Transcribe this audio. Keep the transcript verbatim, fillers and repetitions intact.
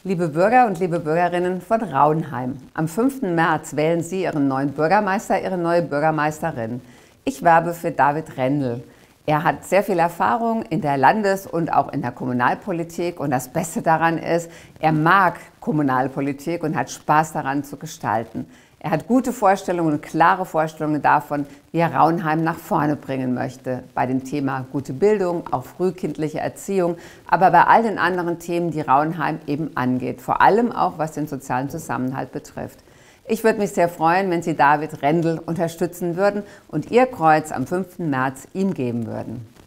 Liebe Bürger und liebe Bürgerinnen von Raunheim, am fünften März wählen Sie Ihren neuen Bürgermeister, Ihre neue Bürgermeisterin. Ich werbe für David Rendel. Er hat sehr viel Erfahrung in der Landes- und auch in der Kommunalpolitik und das Beste daran ist, er mag Kommunalpolitik und hat Spaß daran zu gestalten. Er hat gute Vorstellungen und klare Vorstellungen davon, wie er Raunheim nach vorne bringen möchte. Bei dem Thema gute Bildung, auch frühkindliche Erziehung, aber bei all den anderen Themen, die Raunheim eben angeht. Vor allem auch, was den sozialen Zusammenhalt betrifft. Ich würde mich sehr freuen, wenn Sie David Rendel unterstützen würden und Ihr Kreuz am fünften März ihm geben würden.